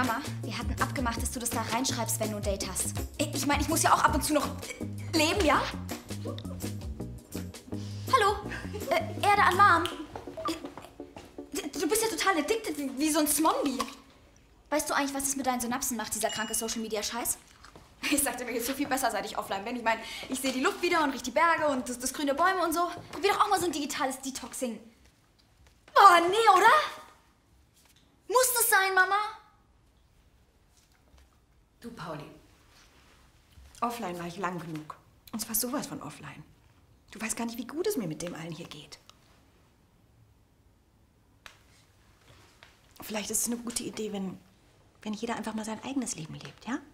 Mama, wir hatten abgemacht, dass du das da reinschreibst, wenn du ein Date hast. Ich meine, ich muss ja auch ab und zu noch leben, ja? Hallo? Erde, Alarm. Du bist ja total addicted, wie so ein Zombie. Weißt du eigentlich, was es mit deinen Synapsen macht, dieser kranke Social-Media-Scheiß? Ich sagte mir, jetzt so viel besser, seit ich offline bin. Ich meine, ich sehe die Luft wieder und rieche die Berge und das grüne Bäume und so. Probier doch auch mal so ein digitales Detoxing. Oh, nee, oder? Muss das sein, Mama? Du, Pauli. Offline war ich lang genug. Und zwar sowas von offline. Du weißt gar nicht, wie gut es mir mit dem allen hier geht. Vielleicht ist es eine gute Idee, wenn jeder einfach mal sein eigenes Leben lebt, ja?